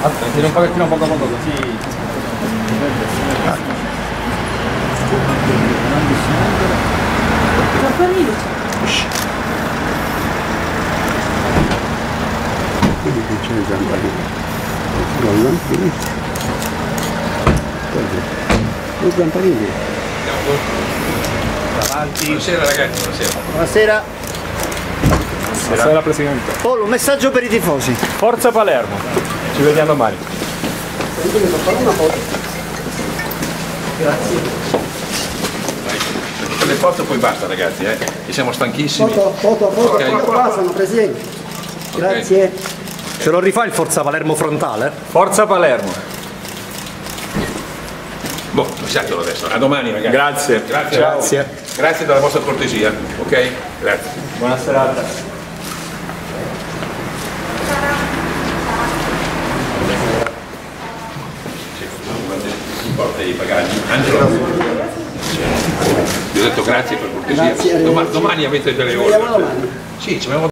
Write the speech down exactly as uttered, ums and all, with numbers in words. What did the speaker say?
tira un pochettino poco a poco così. Quindi che c'è il Zampanini? No, Zampanini. Lo Zampanini. Avanti. Buonasera ragazzi, buonasera. Buonasera. Buonasera Presidente. Polo, un messaggio per i tifosi. Forza Palermo. Ci vediamo domani. Grazie. Le foto poi basta ragazzi, eh? E siamo stanchissimi. Foto, foto, foto, Okay. foto qua sono presidenti. Grazie. Ce lo rifà il Forza Palermo frontale? Forza Palermo. Boh, lasciatelo adesso. A domani ragazzi. Grazie. Grazie. Grazie. Grazie della vostra cortesia, ok? Grazie. Buona serata. Sì, porta i bagagli. Angelo. Vi ho detto grazie per cortesia. Grazie, Doma- domani avete delle ore. Ci vediamo domani. Sì, ci vediamo